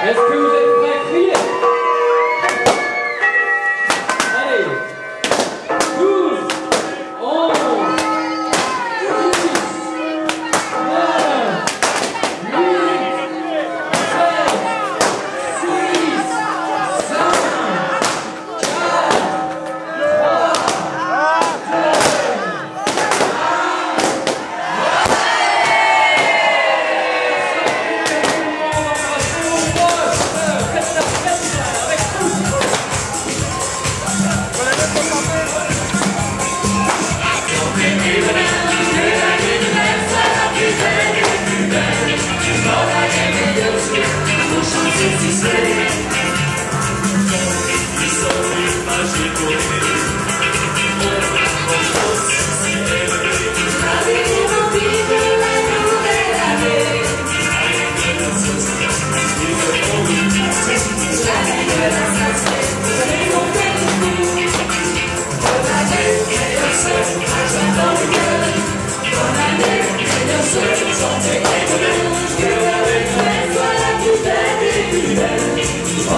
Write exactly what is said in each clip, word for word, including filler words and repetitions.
Est-ce que vous êtes prêts à crier? Allez, douze, onze, dix, neuf, huit, sept, six, cinq, quatre, trois, Oh,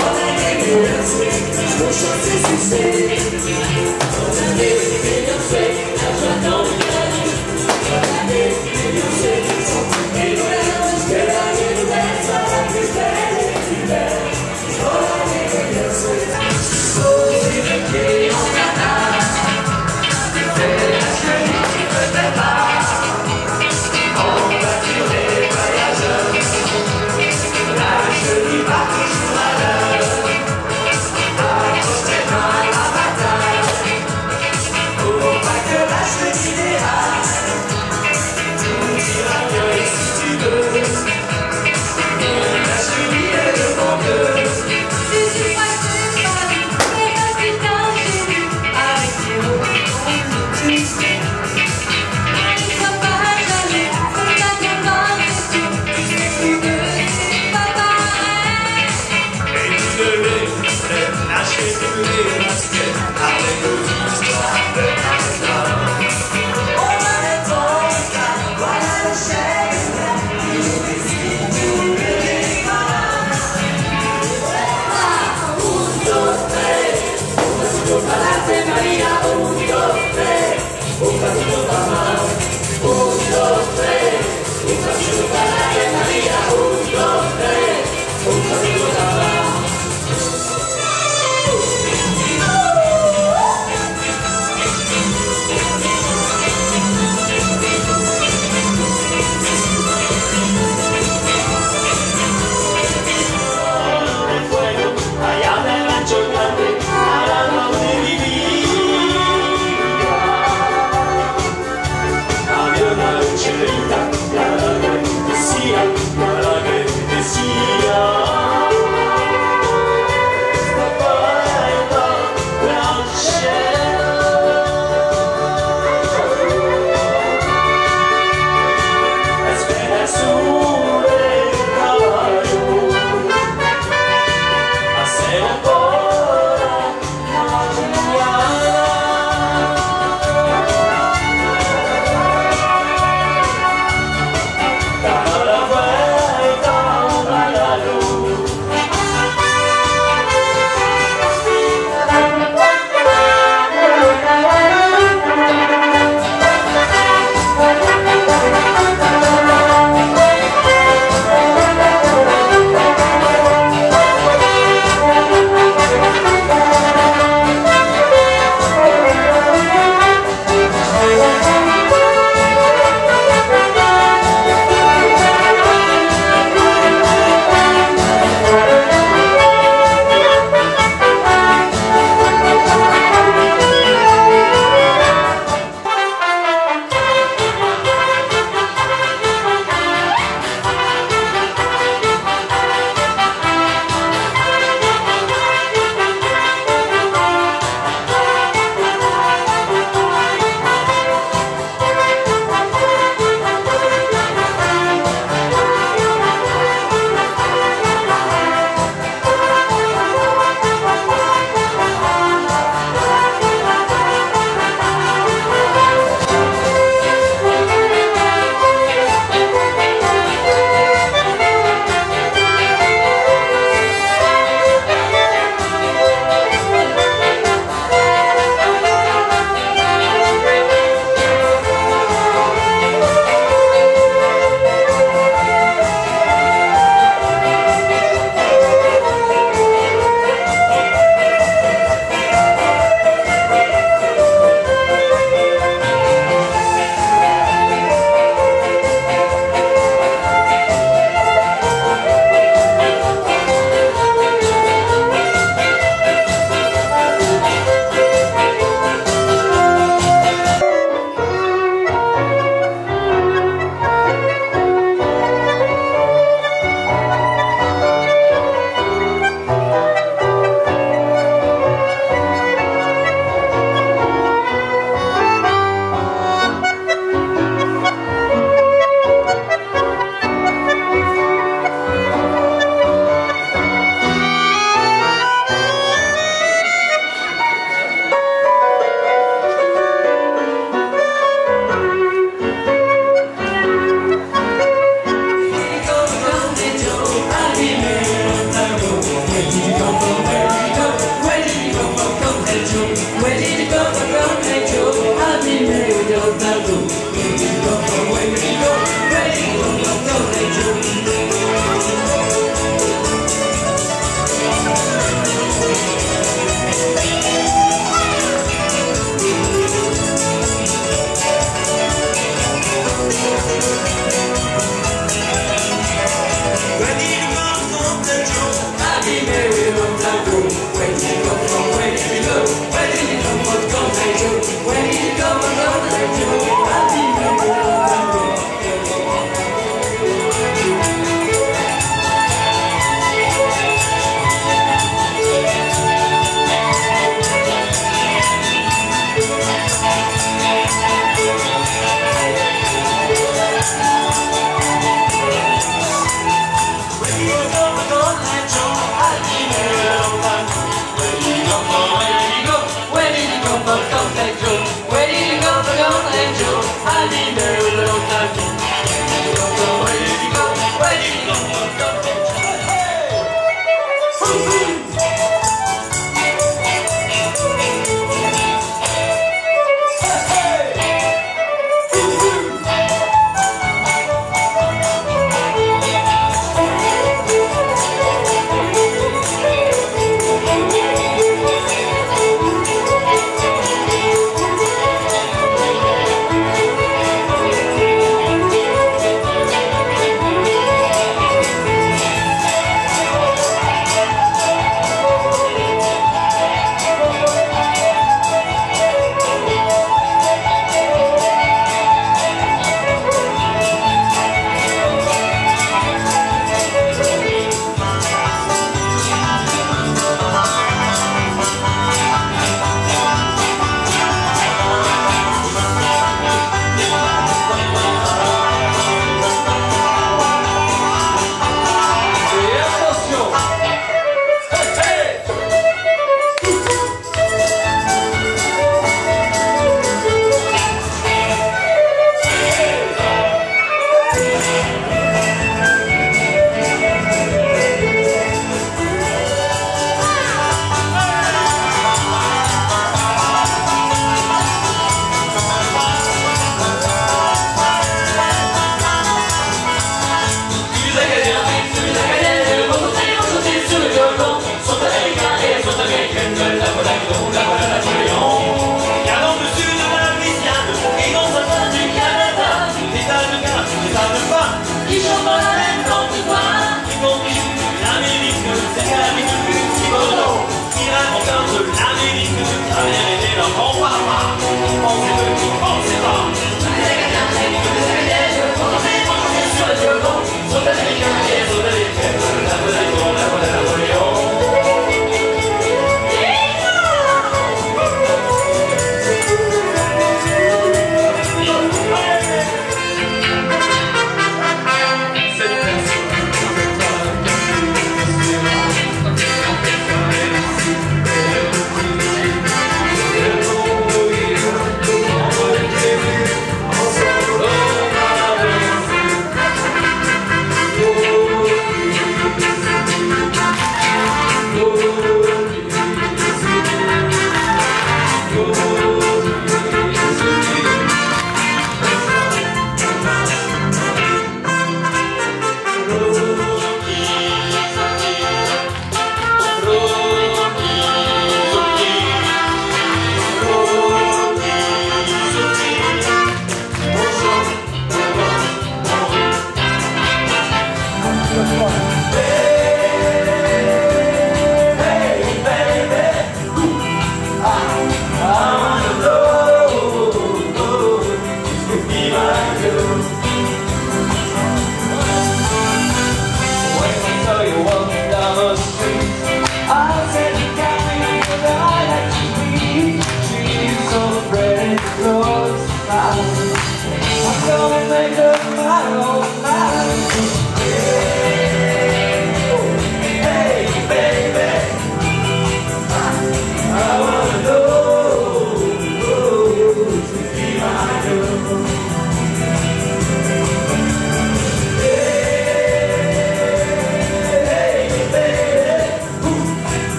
Make up my own mind.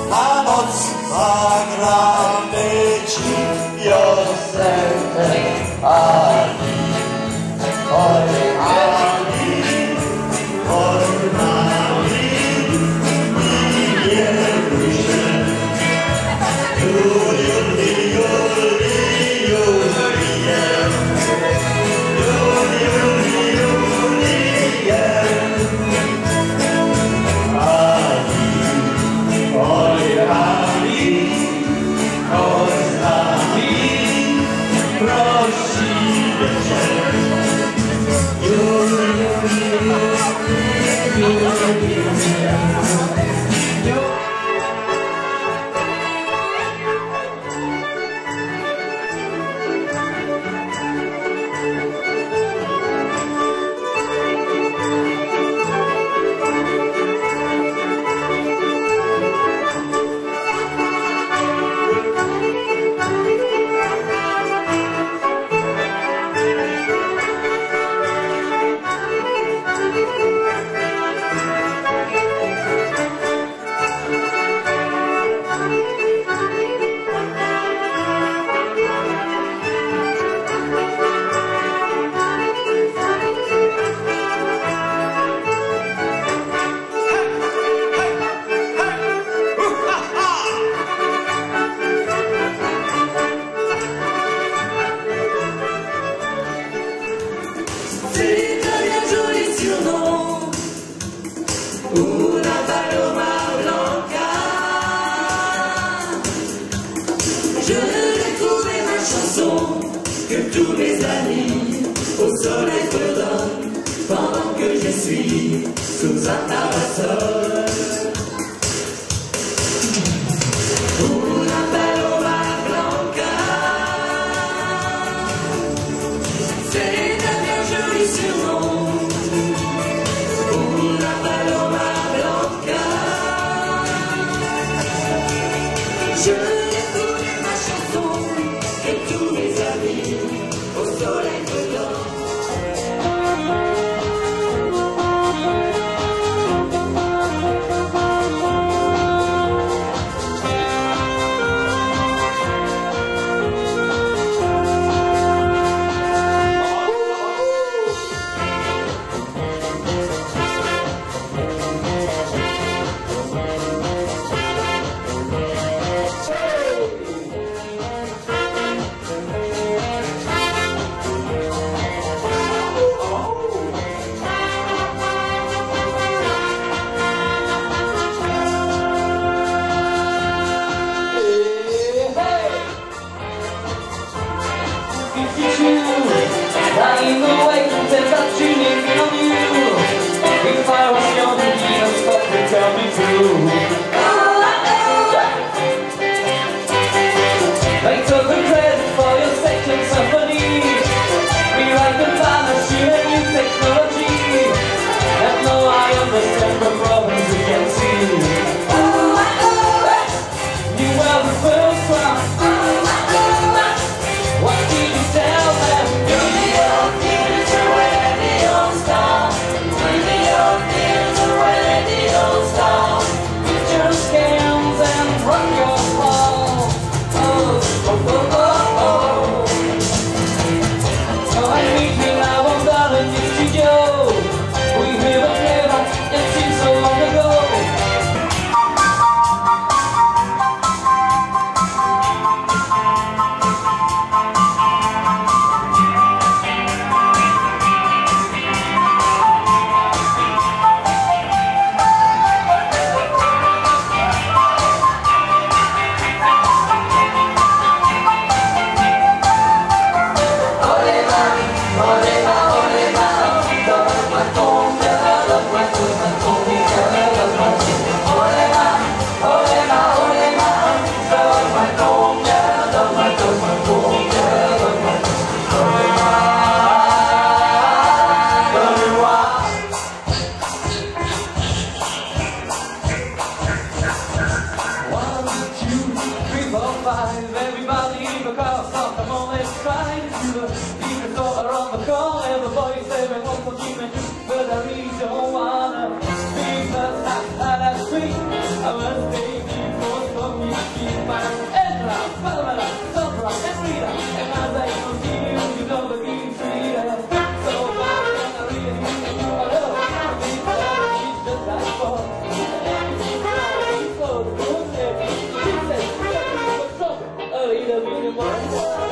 a noc zagramy ci piosenkę Ali, oj Ali, oj Ali, i nie bój się. Juli, Juli, Juli, Julię. Juli, Juli, Julię. Ali, oj Ali, chodź z nami, prosimy cię. Juli, Juli, Juli, Julię. Una paloma blanca, je l'ai trouvé ma chanson que tous mes amis au soleil redonnent pendant que je suis sous un parasol. Una paloma blanca, c'est un bien joli surnom. Je l'ai trouvé ma chanson et tous mes amis au soleil brûlant. Lying awake and said that you need me on you. If I was young, you know, stop and tell me true. Oh, I know. They took the credit for your section symphony. Rewrite the balance, you and new technology. And now I understand the problems we can see. Oh, I know. You were the first one. Oh, I know. What did you tell them? Everybody in the car, stop, come on, let's try to do the even all around the corner. Everybody say we want to give me but I really don't wanna. Because I had a sweet, I was baby for devine-moi.